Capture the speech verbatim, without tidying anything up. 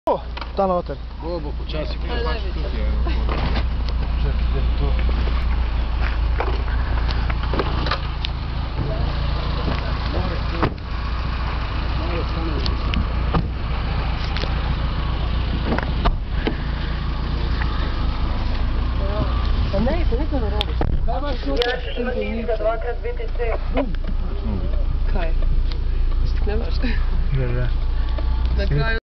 O, ta noter. Bo, bo počasi To je najveća. Čekaj, idem tu. More tu. Malo stanovi. Pa ne, pa niko ne robiš. Kaj imaš sutra? dvakrat B T C. Kaj? Ne znaš? Ne, ne. Na kraju